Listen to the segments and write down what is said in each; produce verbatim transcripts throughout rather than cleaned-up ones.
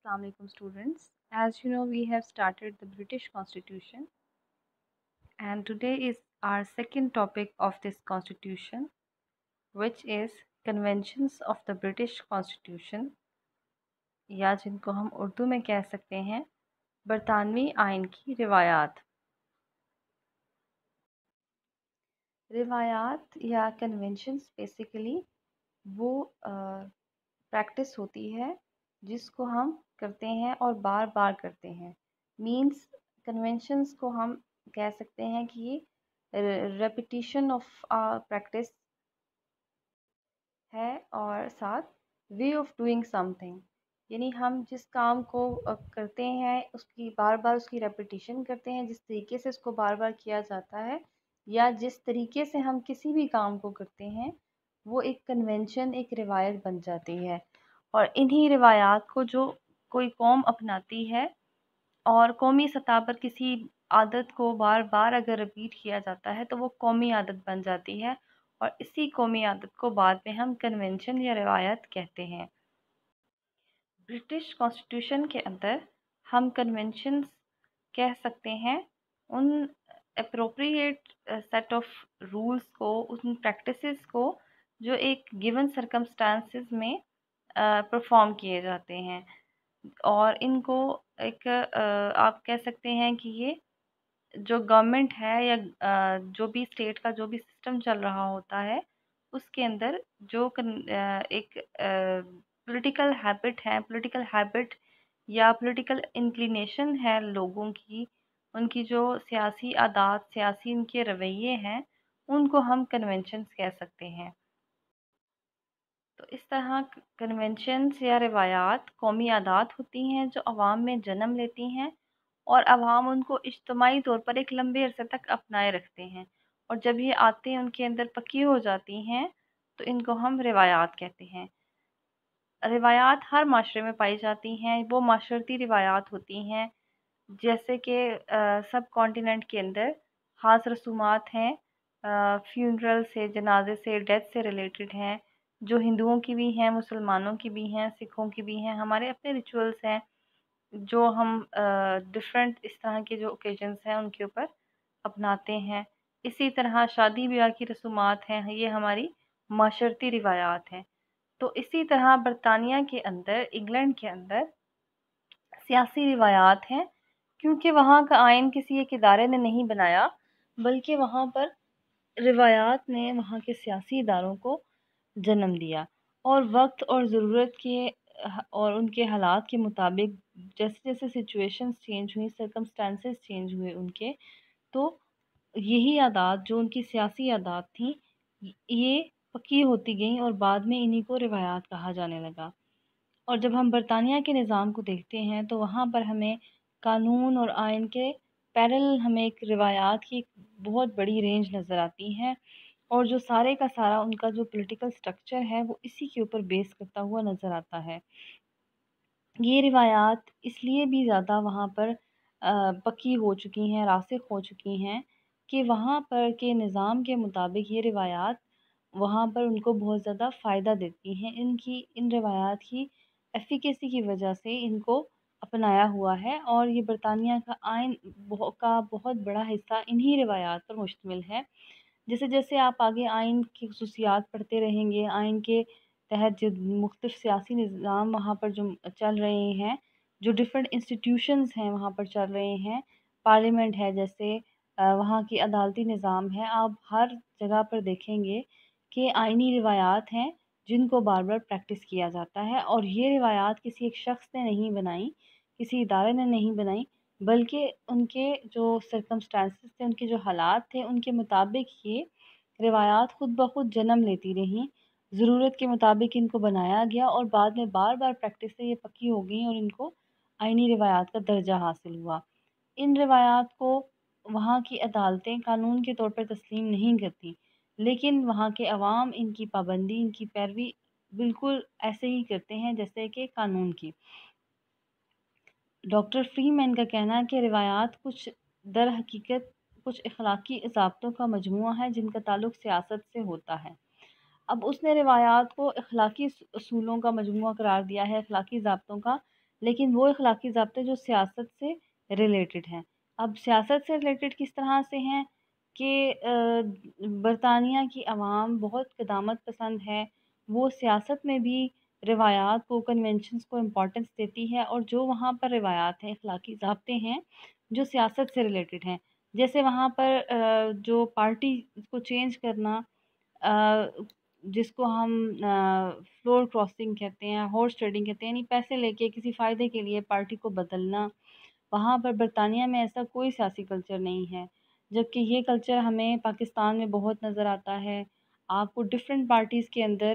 Assalamu alaikum students. As you know, we have started the British Constitution, and today is our second topic of this constitution, which is Conventions of the British Constitution, या जिनको हम उर्दू में कह सकते हैं बरतानवी आइन की रिवायात। रिवायात या कन्वेंशंस बेसिकली वो प्रैक्टिस होती है जिसको हम करते हैं और बार बार करते हैं। मींस कन्वेंशंस को हम कह सकते हैं कि ये रेपिटिशन ऑफ प्रैक्टिस है और साथ वे ऑफ डूइंग समथिंग, यानी हम जिस काम को करते हैं उसकी बार बार उसकी रेपिटिशन करते हैं, जिस तरीके से उसको बार बार किया जाता है या जिस तरीके से हम किसी भी काम को करते हैं वो एक कन्वेंशन, एक रिवायत बन जाती है। और इन्हीं रिवायात को जो कोई कौम अपनाती है और कौमी सतह पर किसी आदत को बार बार अगर रिपीट किया जाता है तो वो कौमी आदत बन जाती है और इसी कौमी आदत को बाद में हम कन्वेंशन या रिवायत कहते हैं। ब्रिटिश कॉन्स्टिट्यूशन के अंदर हम कन्वेंशंस कह सकते हैं उन अप्रोप्रिएट सेट ऑफ रूल्स को, उन प्रैक्टिसेस को जो एक गिवन सर्कमस्टांसेस में परफॉर्म uh, किए जाते हैं। और इनको एक uh, आप कह सकते हैं कि ये जो गवर्नमेंट है या uh, जो भी स्टेट का जो भी सिस्टम चल रहा होता है उसके अंदर जो uh, एक पॉलिटिकल हैबिट है, पॉलिटिकल हैबिट या पॉलिटिकल इंक्लिनेशन है लोगों की, उनकी जो सियासी आदात, सियासी उनके रवैये हैं, उनको हम कन्वेंशंस कह सकते हैं। तो इस तरह कन्वेंशंस या रिवायात कौमी आदात होती हैं जो अवाम में जन्म लेती हैं और अवाम उनको इज्तमाही तौर पर एक लंबे अरसे तक अपनाए रखते हैं, और जब ये आते हैं उनके अंदर पक्की हो जाती हैं तो इनको हम रिवायात कहते हैं। रिवायात हर माशरे में पाई जाती हैं। वो माशरती रिवायात होती हैं जैसे कि सब कॉन्टिनेंट के अंदर ख़ास रसूमात हैं, फ्यूनरल से, जनाजे से, डेथ से रिलेटेड हैं, जो हिंदुओं की भी हैं, मुसलमानों की भी हैं, सिखों की भी हैं। हमारे अपने रिचुअल्स हैं जो हम डिफरेंट इस तरह के जो ओकेजन्स हैं उनके ऊपर अपनाते हैं। इसी तरह शादी ब्याह की रसूमात हैं, ये हमारी माशरती रिवायात हैं। तो इसी तरह बरतानिया के अंदर, इंग्लैंड के अंदर सियासी रिवायात हैं, क्योंकि वहाँ का आइन किसी एक इदारे ने नहीं बनाया बल्कि वहाँ पर रिवायात ने वहाँ के सियासी इदारों को जन्म दिया और वक्त और ज़रूरत के और उनके हालात के मुताबिक जैसे जैसे सिचुएशंस चेंज हुई, सर्कमस्टांसेस चेंज हुए उनके, तो यही आदात जो उनकी सियासी आदात थी ये पक्की होती गई और बाद में इन्हीं को रिवायात कहा जाने लगा। और जब हम बरतानिया के निज़ाम को देखते हैं तो वहाँ पर हमें कानून और आइन के पैरेलल हमें एक रिवायात की बहुत बड़ी रेंज नज़र आती है, और जो सारे का सारा उनका जो पॉलिटिकल स्ट्रक्चर है वो इसी के ऊपर बेस करता हुआ नज़र आता है। ये रिवायात इसलिए भी ज़्यादा वहाँ पर पक्की हो चुकी हैं, रासिख हो चुकी हैं कि वहाँ पर के निज़ाम के मुताबिक ये रिवायात वहाँ पर उनको बहुत ज़्यादा फ़ायदा देती हैं। इनकी इन रिवायात की एफिकेसी की वजह से इनको अपनाया हुआ है और ये बरतानिया का आइन का बहुत बड़ा हिस्सा इन्हीं रिवायात पर मुश्तमिल है। जैसे जैसे आप आगे आइन की खुसूसियात पढ़ते रहेंगे, आइन के तहत जो मुख्तलिफ सियासी निज़ाम वहाँ पर जो चल रहे हैं, जो डिफरेंट इंस्टीट्यूशंस हैं वहाँ पर चल रहे हैं, पार्लियामेंट है, जैसे वहाँ की अदालती निज़ाम है, आप हर जगह पर देखेंगे कि आइनी रिवायात हैं जिनको बार बार प्रैक्टिस किया जाता है। और ये रिवायात किसी एक शख्स ने नहीं बनाई, किसी इदारे ने नहीं बनाई, बल्कि उनके जो सर्कमस्टांसेस थे, उनके जो हालात थे, उनके मुताबिक ये रिवायात ख़ुद ब खुद जन्म लेती रहीं। ज़रूरत के मुताबिक इनको बनाया गया और बाद में बार बार प्रैक्टिस से ये पक्की हो गई और इनको आइनी रिवायात का दर्जा हासिल हुआ। इन रिवायात को वहाँ की अदालतें कानून के तौर पर तस्लीम नहीं करती, लेकिन वहाँ के अवाम इनकी पाबंदी, इनकी पैरवी बिल्कुल ऐसे ही करते हैं जैसे कि कानून की। डॉक्टर फ्रीमैन का कहना है कि रिवायात कुछ दर हकीकत कुछ अखलाकी ज़ाब्तों का मजमूआ है जिनका ताल्लुक़ सियासत से होता है। अब उसने रिवायात को अखलाकी असूलों का मजमूआ करार दिया है, अखलाकी ज़ाब्तों का, لیکن وہ اخلاقی ضابطے جو سیاست سے ریلیٹڈ ہیں۔ اب سیاست سے ریلیٹڈ کس طرح سے ہیں کہ برطانیہ کی عوام بہت قدامت پسند ہے، وہ سیاست میں بھی روایات کو، کنونشنز کو امپورٹنس دیتی ہے، اور جو وہاں پر روایات ہیں، اخلاقی ضابطے ہیں جو سیاست سے ریلیٹڈ ہیں، جیسے وہاں پر جو پارٹی کو چینج کرنا، جس کو ہم فلور کراسنگ کہتے ہیں، ہارس ٹریڈنگ کہتے ہیں، یعنی پیسے لے کے کسی فائدے کے لیے پارٹی کو بدلنا، وہاں پر برطانیہ میں ایسا کوئی سیاسی کلچر نہیں ہے، جبکہ یہ کلچر ہمیں پاکستان میں بہت نظر آتا ہے۔ آپ کو ڈفرینٹ پارٹیز کے اندر،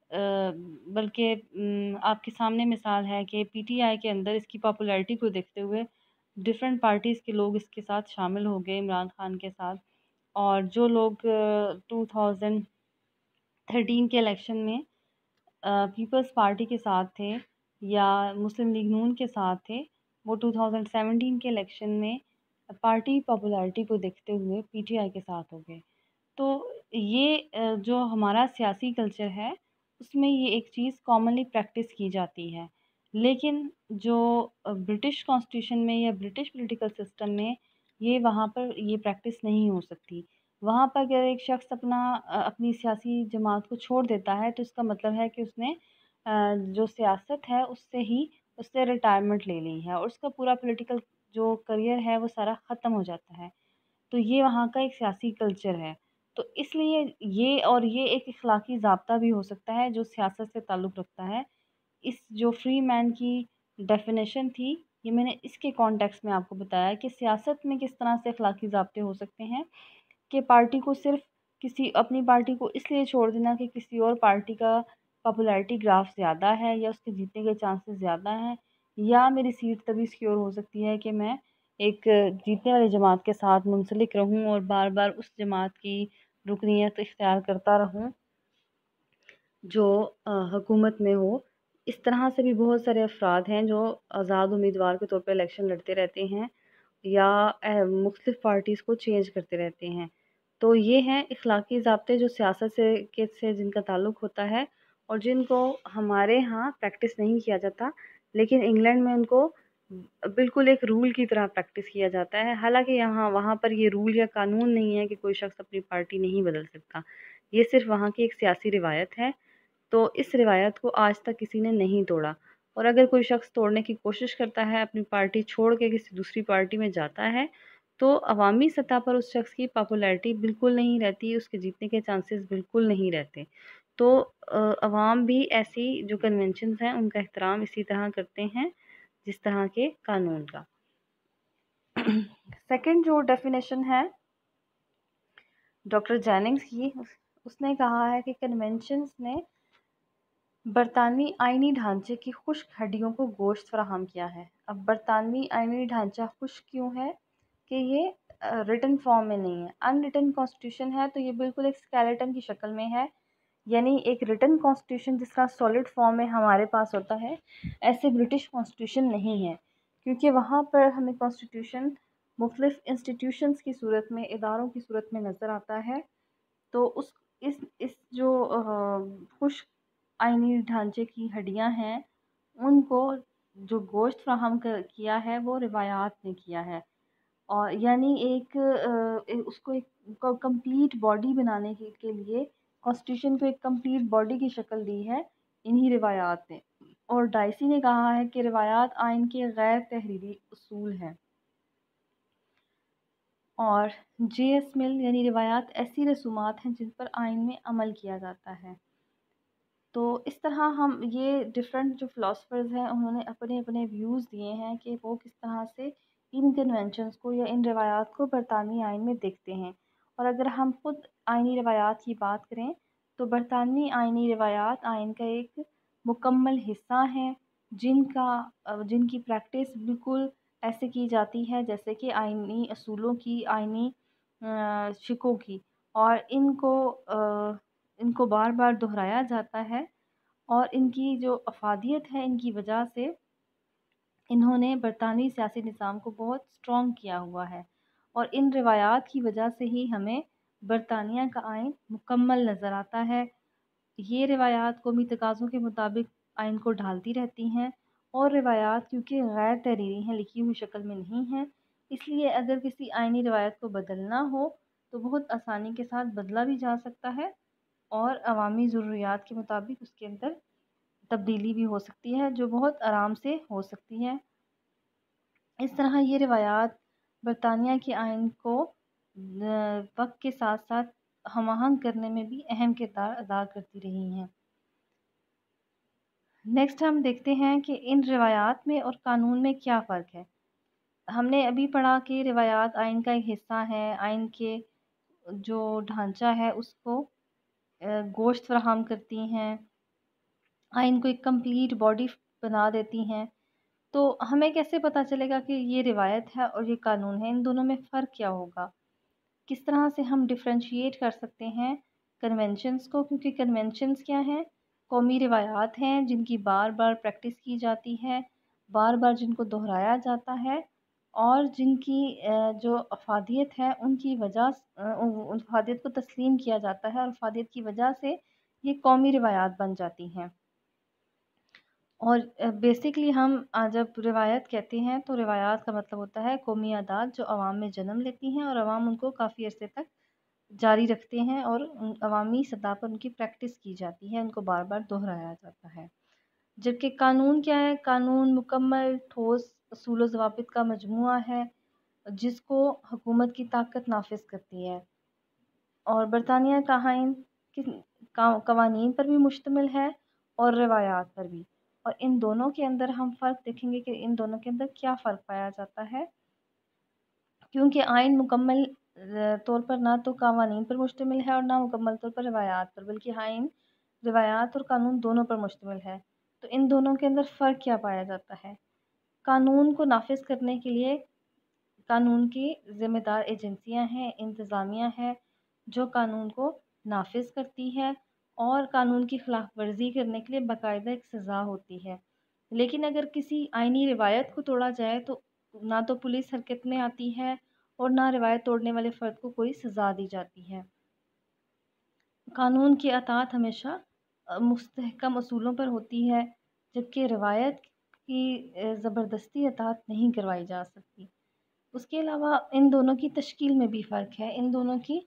بلکہ آپ کے سامنے مثال ہے کہ پی ٹی آئی کے اندر اس کی پاپولیرٹی کو دیکھتے ہوئے ڈفرینٹ پارٹیز کے لوگ اس کے ساتھ شامل ہو گئے عمران خان کے ساتھ، اور جو لوگ ٹو تھاؤزنڈ تھرٹین کے الیکشن میں پیپلز پارٹی کے ساتھ تھے یا مسلم لیگ نون کے ساتھ تھے، وہ ٹو تھاؤزنڈ سیونٹین کے الیکشن میں پارٹی پاپولیرٹی کو دیکھتے ہوئے پی ٹی آئی کے ساتھ ہو گئے۔ تو یہ جو ہمارا سیاسی کلچر ہے اس میں یہ ایک چیز کامنلی پریکٹس کی جاتی ہے، لیکن جو برٹش کانسٹیٹیوشن میں یا برٹش پولیٹیکل سسٹم میں یہ وہاں پر یہ پریکٹس نہیں ہو سکتی۔ وہاں پر اگر ایک شخص اپنا اپنی سیاسی جماعت کو چھوڑ دیتا ہے تو اس کا مطلب ہے کہ اس نے جو سیاست ہے اس سے ہی اس سے ریٹائرمنٹ لے لی ہے، اور اس کا پورا پولیٹیکل جو کریئر ہے وہ سارا ختم ہو جاتا ہے۔ تو یہ وہاں کا ایک سیاسی کلچر ہے، تو اس لیے یہ اور یہ ایک اخلاقی ضابطہ بھی ہو سکتا ہے جو سیاست سے تعلق رکھتا ہے۔ اس جو فری مین کی ڈیفینیشن تھی، یہ میں نے اس کے کانٹیکس میں آپ کو بتایا کہ سیاست میں کس طرح سے اخلاقی ضابطے ہو سکتے ہیں کہ پارٹی کو صرف کسی اپنی پارٹی کو اس لیے چھوڑ دینا کہ کسی اور پارٹی کا پاپولیرٹی گراف زیادہ ہے یا اس کے جیتنے کے چانسز زیادہ ہیں، یا میری سیٹ تبھی سیکیور ہو سکتی ہے کہ میں ایک جیتنے والی جماعت کے ساتھ منسلک رہوں اور بار بار اس جماعت کی رکنیت اختیار کرتا رہوں جو حکومت میں ہو۔ اس طرح سے بھی بہت سارے افراد ہیں جو آزاد امیدوار کے طور پہ الیکشن لڑتے رہتے ہیں یا مختلف پارٹیز کو چینج کرتے رہتے ہیں۔ تو یہ ہیں اخلاقی ضابطے جو سیاست سے کے سے جن کا تعلق ہوتا ہے اور جن کو ہمارے ہاں پریکٹس نہیں کیا جاتا، لیکن انگلینڈ میں ان کو بالکل ایک رول کی طرح پریکٹس کیا جاتا ہے، حالانکہ یہاں وہاں پر یہ رول یا قانون نہیں ہے کہ کوئی شخص اپنی پارٹی نہیں بدل سکتا، یہ صرف وہاں کی ایک سیاسی روایت ہے۔ تو اس روایت کو آج تک کسی نے نہیں توڑا، اور اگر کوئی شخص توڑنے کی کوشش کرتا ہے، اپنی پارٹی چھوڑ کے کسی دوسری پارٹی میں جاتا ہے، تو عوامی سطح پر اس شخص کی پاپولیرٹی بالکل نہیں رہتی، اس کے جیتنے کے چانسز بالکل نہیں رہتے۔ تو عوام بھی ایسی جو کنونشنز ہیں ان کا احترام اسی طرح کرتے ہیں جس طرح کے قانون کا۔ سیکنڈ جو ڈیفینیشن ہے ڈاکٹر جیننگز کی، اس نے کہا ہے کہ کنونشنز نے برطانوی آئینی ڈھانچے کی خشک ہڈیوں کو گوشت فراہم کیا ہے۔ اب برطانوی آئینی ڈھانچہ خشک کیوں ہے کہ یہ ریٹن فارم میں نہیں ہے، ان ریٹن کانسٹیٹیوشن ہے، تو یہ بالکل ایک اسکیلیٹن کی شکل میں ہے، یعنی ایک ریٹن کانسٹیٹیوشن جس طرح سالڈ فارم میں ہمارے پاس ہوتا ہے، ایسے برٹش کانسٹیٹیوشن نہیں ہے، کیونکہ وہاں پر ہمیں کانسٹیٹیوشن مختلف انسٹیٹیوشنز کی صورت میں، اداروں کی صورت میں نظر آتا ہے۔ تو اس اس اس جو خشک آئینی ڈھانچے کی ہڈیاں ہیں ان کو جو گوشت فراہم کیا ہے وہ روایات نے کیا ہے، اور یعنی ایک اس کو ایک کمپلیٹ باڈی بنانے کے لیے کانسٹیٹیوشن کو ایک کمپلیٹ باڈی کی شکل دی ہے انہی روایات نے۔ اور ڈائسی نے کہا ہے کہ روایات آئین کے غیر تحریری اصول ہیں، اور جے ایس مل یعنی روایات ایسی رسومات ہیں جن پر آئین میں عمل کیا جاتا ہے۔ تو اس طرح ہم یہ ڈفرینٹ جو فلاسفرز ہیں انہوں نے اپنے اپنے ویوز دیے ہیں کہ وہ کس طرح سے ان کنونشنز کو یا ان روایات کو برطانوی آئین میں دیکھتے ہیں۔ اور اگر ہم خود آئینی روایات کی بات کریں تو برطانوی آئینی روایات آئین کا ایک مکمل حصہ ہیں، جن کا جن کی پریکٹس بالکل ایسے کی جاتی ہے جیسے کہ آئینی اصولوں کی، آئینی شکوں کی، اور ان کو ان کو بار بار دہرایا جاتا ہے، اور ان کی جو افادیت ہے ان کی وجہ سے انہوں نے برطانوی سیاسی نظام کو بہت اسٹرانگ کیا ہوا ہے، اور ان روایات کی وجہ سے ہی ہمیں برطانیہ کا آئین مکمل نظر آتا ہے۔ یہ روایات قومی تقاضوں کے مطابق آئین کو ڈھالتی رہتی ہیں اور روایات کیونکہ غیر تحریری ہیں، لکھی ہوئی شکل میں نہیں ہیں، اس لیے اگر کسی آئینی روایت کو بدلنا ہو تو بہت آسانی کے ساتھ بدلا بھی جا سکتا ہے اور عوامی ضروریات کے مطابق اس کے اندر تبدیلی بھی ہو سکتی ہے جو بہت آرام سے ہو سکتی ہے۔ اس طرح یہ روایات برطانیہ کے آئین کو وقت کے ساتھ ساتھ ہم آہنگ کرنے میں بھی اہم کردار ادا کرتی رہی ہیں۔ نیکسٹ ہم دیکھتے ہیں کہ ان روایات میں اور قانون میں کیا فرق ہے۔ ہم نے ابھی پڑھا کہ روایات آئین کا ایک حصہ ہے، آئین کے جو ڈھانچہ ہے اس کو گوشت فراہم کرتی ہیں، آئین کو ایک کمپلیٹ باڈی بنا دیتی ہیں۔ تو ہمیں کیسے پتہ چلے گا کہ یہ روایت ہے اور یہ قانون ہے، ان دونوں میں فرق کیا ہوگا؟ کس طرح سے ہم ڈفرینشیٹ کر سکتے ہیں کنونشنز کو، کیونکہ کنونشنز کیا ہیں؟ قومی روایات ہیں جن کی بار بار پریکٹس کی جاتی ہے، بار بار جن کو دہرایا جاتا ہے اور جن کی جو افادیت ہے ان کی وجہ افادیت کو تسلیم کیا جاتا ہے اور افادیت کی وجہ سے یہ قومی روایات بن جاتی ہیں۔ اور بیسکلی ہم جب روایت کہتے ہیں تو روایات کا مطلب ہوتا ہے قومی عادات جو عوام میں جنم لیتی ہیں اور عوام ان کو کافی عرصے تک جاری رکھتے ہیں اور عوامی سطح پر ان کی پریکٹس کی جاتی ہے، ان کو بار بار دہرایا جاتا ہے۔ جبکہ قانون کیا ہے؟ قانون مکمل ٹھوس اصول و ضوابط کا مجموعہ ہے جس کو حکومت کی طاقت نافذ کرتی ہے، اور برطانیہ کا آئین قوانین پر بھی مشتمل ہے اور روایات پر بھی، اور ان دونوں کے اندر ہم فرق دیکھیں گے کہ ان دونوں کے اندر کیا فرق پایا جاتا ہے، کیونکہ آئین مکمل طور پر نہ تو قوانین پر مشتمل ہے اور نہ مکمل طور پر روایات پر، بلکہ آئین روایات اور قانون دونوں پر مشتمل ہے۔ تو ان دونوں کے اندر فرق کیا پایا جاتا ہے؟ قانون کو نافذ کرنے کے لیے قانون کی ذمہ دار ایجنسیاں ہیں، انتظامیہ ہے جو قانون کو نافذ کرتی ہے اور قانون کی خلاف ورزی کرنے کے لیے باقاعدہ ایک سزا ہوتی ہے۔ لیکن اگر کسی آئینی روایت کو توڑا جائے تو نہ تو پولیس حرکت میں آتی ہے اور نہ روایت توڑنے والے فرد کو کوئی سزا دی جاتی ہے۔ قانون کی اطاعت ہمیشہ مستحکم اصولوں پر ہوتی ہے، جبکہ روایت کی زبردستی اطاعت نہیں کروائی جا سکتی۔ اس کے علاوہ ان دونوں کی تشکیل میں بھی فرق ہے، ان دونوں کی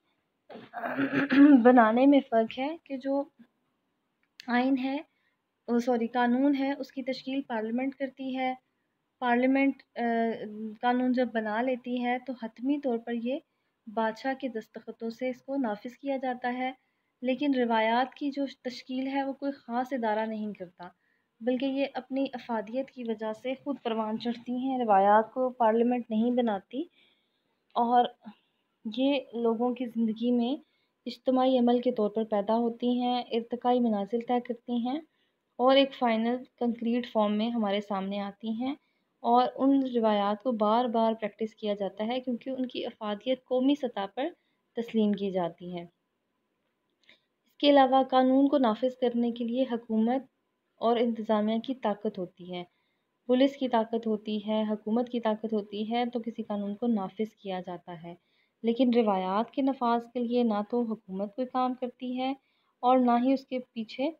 بنانے میں فرق ہے کہ جو آئین ہے سوری قانون ہے اس کی تشکیل پارلیمنٹ کرتی ہے۔ پارلیمنٹ قانون جب بنا لیتی ہے تو حتمی طور پر یہ بادشاہ کے دستخطوں سے اس کو نافذ کیا جاتا ہے، لیکن روایات کی جو تشکیل ہے وہ کوئی خاص ادارہ نہیں کرتا، بلکہ یہ اپنی افادیت کی وجہ سے خود پروان چڑھتی ہیں، روایات کو پارلیمنٹ نہیں بناتی، اور یہ لوگوں کی زندگی میں اجتماعی عمل کے طور پر پیدا ہوتی ہیں، ارتقائی منازل طے کرتی ہیں اور ایک فائنل کنکریٹ فارم میں ہمارے سامنے آتی ہیں، اور ان روایات کو بار بار پریکٹس کیا جاتا ہے کیونکہ ان کی افادیت قومی سطح پر تسلیم کی جاتی ہے۔ اس کے علاوہ قانون کو نافذ کرنے کے لیے حکومت اور انتظامیہ کی طاقت ہوتی ہے، پولیس کی طاقت ہوتی ہے، حکومت کی طاقت ہوتی ہے، تو کسی قانون کو نافذ کیا جاتا ہے۔ لیکن روایات کے نفاذ کے لیے نہ تو حکومت کوئی کام کرتی ہے اور نہ ہی اس کے پیچھے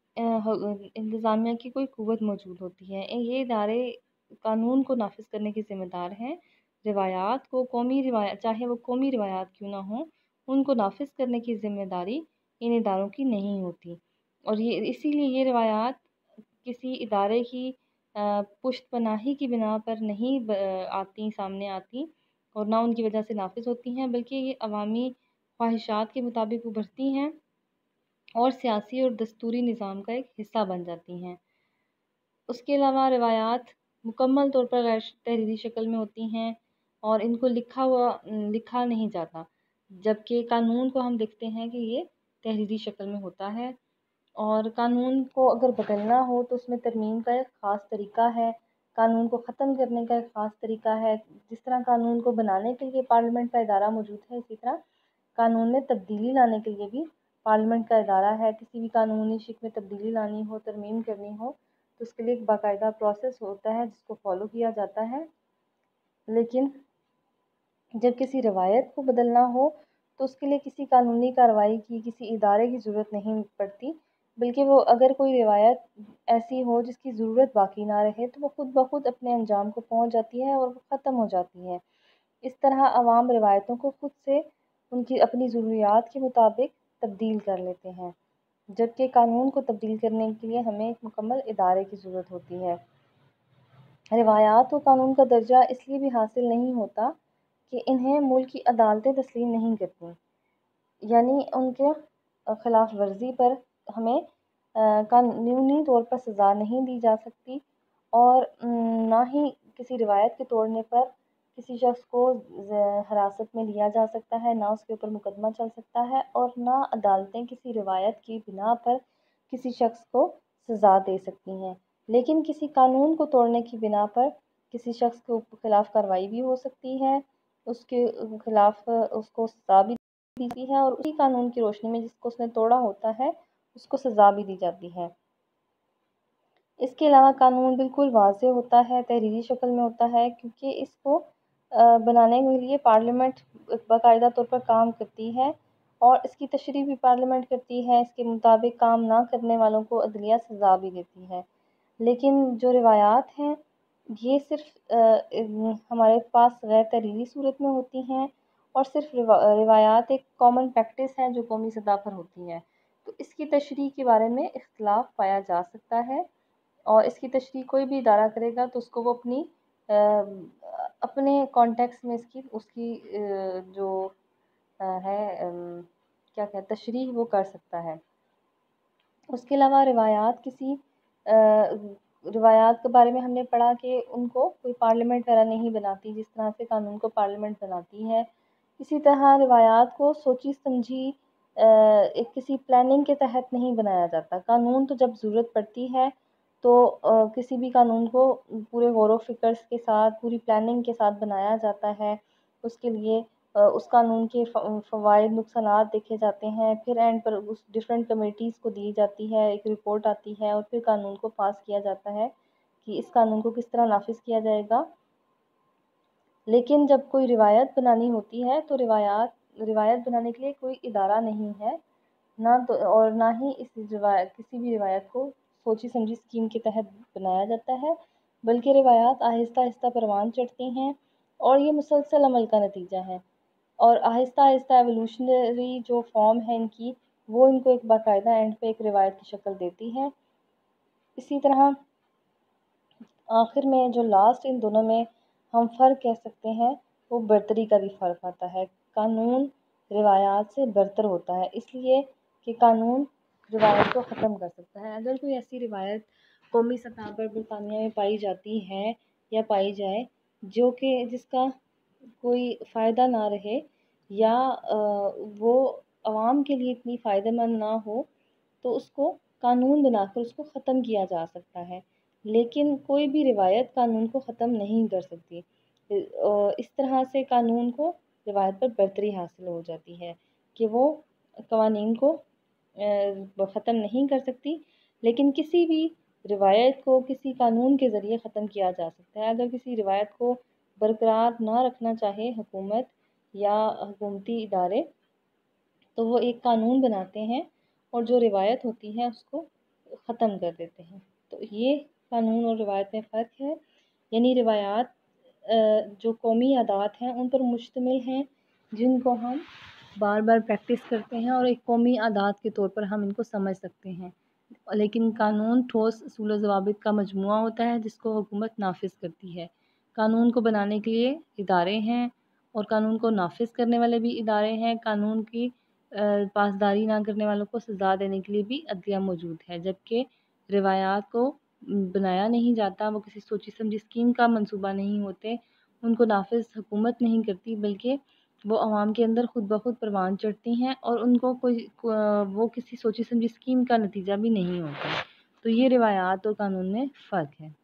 انتظامیہ کی کوئی قوت موجود ہوتی ہے۔ یہ ادارے قانون کو نافذ کرنے کی ذمہ دار ہیں، روایات کو قومی روایات چاہے وہ قومی روایات کیوں نہ ہوں ان کو نافذ کرنے کی ذمہ داری ان اداروں کی نہیں ہوتی، اور یہ اسی لیے یہ روایات کسی ادارے کی پشت پناہی کی بنا پر نہیں آتی سامنے آتی اور نہ ان کی وجہ سے نافذ ہوتی ہیں، بلکہ یہ عوامی خواہشات کے مطابق ابھرتی ہیں اور سیاسی اور دستوری نظام کا ایک حصہ بن جاتی ہیں۔ اس کے علاوہ روایات مکمل طور پر غیر تحریری شکل میں ہوتی ہیں اور ان کو لکھا ہوا لکھا نہیں جاتا، جبکہ قانون کو ہم دیکھتے ہیں کہ یہ تحریری شکل میں ہوتا ہے، اور قانون کو اگر بدلنا ہو تو اس میں ترمیم کا ایک خاص طریقہ ہے، قانون کو ختم کرنے کا ایک خاص طریقہ ہے۔ جس طرح قانون کو بنانے کے لیے پارلیمنٹ کا ادارہ موجود ہے، اسی طرح قانون میں تبدیلی لانے کے لیے بھی پارلیمنٹ کا ادارہ ہے۔ کسی بھی قانونی شکل میں تبدیلی لانی ہو، ترمیم کرنی ہو تو اس کے لیے ایک باقاعدہ پروسیس ہوتا ہے جس کو فالو کیا جاتا ہے، لیکن جب کسی روایت کو بدلنا ہو تو اس کے لیے کسی قانونی کارروائی کی، کسی ادارے کی ضرورت نہیں پڑتی، بلکہ وہ اگر کوئی روایت ایسی ہو جس کی ضرورت باقی نہ رہے تو وہ خود بخود اپنے انجام کو پہنچ جاتی ہے اور وہ ختم ہو جاتی ہے۔ اس طرح عوام روایتوں کو خود سے ان کی اپنی ضروریات کے مطابق تبدیل کر لیتے ہیں، جبکہ قانون کو تبدیل کرنے کے لیے ہمیں ایک مکمل ادارے کی ضرورت ہوتی ہے۔ روایات کو قانون کا درجہ اس لیے بھی حاصل نہیں ہوتا کہ انہیں ملک کی عدالتیں تسلیم نہیں کرتیں، یعنی ان کے خلاف ورزی پر ہمیں قانونی طور پر سزا نہیں دی جا سکتی، اور نہ ہی کسی روایت کے توڑنے پر کسی شخص کو حراست میں لیا جا سکتا ہے، نہ اس کے اوپر مقدمہ چل سکتا ہے، اور نہ عدالتیں کسی روایت کی بنا پر کسی شخص کو سزا دے سکتی ہیں۔ لیکن کسی قانون کو توڑنے کی بنا پر کسی شخص کے خلاف کارروائی بھی ہو سکتی ہے، اس کے خلاف اس کو سزا بھی دی ہے، اور اسی قانون کی روشنی میں جس کو اس نے توڑا ہوتا ہے اس کو سزا بھی دی جاتی ہے۔ اس کے علاوہ قانون بالکل واضح ہوتا ہے، تحریری شکل میں ہوتا ہے، کیونکہ اس کو بنانے کے لیے پارلیمنٹ باقاعدہ طور پر کام کرتی ہے، اور اس کی تشریح بھی پارلیمنٹ کرتی ہے۔ اس کے مطابق کام نہ کرنے والوں کو عدلیہ سزا بھی دیتی ہے۔ لیکن جو روایات ہیں یہ صرف ہمارے پاس غیر تحریری صورت میں ہوتی ہیں، اور صرف روایات ایک کامن پریکٹس ہے جو قومی سطح پر ہوتی ہے، تو اس کی تشریح کے بارے میں اختلاف پایا جا سکتا ہے، اور اس کی تشریح کوئی بھی ادارہ کرے گا تو اس کو وہ اپنی اپنے کانٹیکس میں اس کی اس کی جو ہے کیا کہ تشریح وہ کر سکتا ہے۔ اس کے علاوہ روایات کسی روایات کے بارے میں ہم نے پڑھا کہ ان کو کوئی پارلیمنٹ وغیرہ نہیں بناتی، جس طرح سے قانون کو پارلیمنٹ بناتی ہے۔ اسی طرح روایات کو سوچی سمجھی ایک کسی پلاننگ کے تحت نہیں بنایا جاتا۔ قانون تو جب ضرورت پڑتی ہے تو کسی بھی قانون کو پورے غور و فکر کے ساتھ پوری پلاننگ کے ساتھ بنایا جاتا ہے۔ اس کے لیے اس قانون کے فوائد نقصانات دیکھے جاتے ہیں، پھر اینڈ پر اس ڈفرینٹ کمیٹیز کو دی جاتی ہے، ایک رپورٹ آتی ہے، اور پھر قانون کو پاس کیا جاتا ہے کہ اس قانون کو کس طرح نافذ کیا جائے گا۔ لیکن جب کوئی روایت بنانی ہوتی ہے تو روایات روایت بنانے کے لیے کوئی ادارہ نہیں ہے، نہ تو اور نہ ہی اس روایت کسی بھی روایت کو سوچی سمجھی اسکیم کے تحت بنایا جاتا ہے، بلکہ روایات آہستہ آہستہ پروان چڑھتی ہیں، اور یہ مسلسل عمل کا نتیجہ ہے، اور آہستہ آہستہ ایولیوشنری جو فارم ہے ان کی وہ ان کو ایک باقاعدہ اینڈ پہ ایک روایت کی شکل دیتی ہے۔ اسی طرح آخر میں جو لاسٹ ان دونوں میں ہم فرق کہہ سکتے ہیں وہ برتری کا بھی فرق آتا ہے۔ قانون روایات سے برتر ہوتا ہے، اس لیے کہ قانون روایت کو ختم کر سکتا ہے۔ اگر کوئی ایسی روایت قومی سطح پر برطانیہ میں پائی جاتی ہے یا پائی جائے جو کہ جس کا کوئی فائدہ نہ رہے، یا وہ عوام کے لیے اتنی فائدہ مند نہ ہو، تو اس کو قانون بنا کر اس کو ختم کیا جا سکتا ہے، لیکن کوئی بھی روایت قانون کو ختم نہیں کر سکتی۔ اس طرح سے قانون کو روایت پر برتری حاصل ہو جاتی ہے کہ وہ قوانین کو ختم نہیں کر سکتی، لیکن کسی بھی روایت کو کسی قانون کے ذریعے ختم کیا جا سکتا ہے۔ اگر کسی روایت کو برقرار نہ رکھنا چاہے حکومت یا حکومتی ادارے تو وہ ایک قانون بناتے ہیں اور جو روایت ہوتی ہے اس کو ختم کر دیتے ہیں۔ تو یہ قانون اور روایت میں فرق ہے، یعنی روایات جو قومی عادات ہیں ان پر مشتمل ہیں جن کو ہم بار بار پریکٹس کرتے ہیں اور ایک قومی عادات کے طور پر ہم ان کو سمجھ سکتے ہیں، لیکن قانون ٹھوس اصول و ضوابط کا مجموعہ ہوتا ہے جس کو حکومت نافذ کرتی ہے۔ قانون کو بنانے کے لیے ادارے ہیں اور قانون کو نافذ کرنے والے بھی ادارے ہیں، قانون کی پاسداری نہ کرنے والوں کو سزا دینے کے لیے بھی عدلیہ موجود ہے، جبکہ روایات کو بنایا نہیں جاتا، وہ کسی سوچی سمجھی اسکیم کا منصوبہ نہیں ہوتے، ان کو نافذ حکومت نہیں کرتی، بلکہ وہ عوام کے اندر خود بخود پروان چڑھتی ہیں، اور ان کو کوئی وہ کسی سوچی سمجھی اسکیم کا نتیجہ بھی نہیں ہوتا۔ تو یہ روایات اور قانون میں فرق ہے۔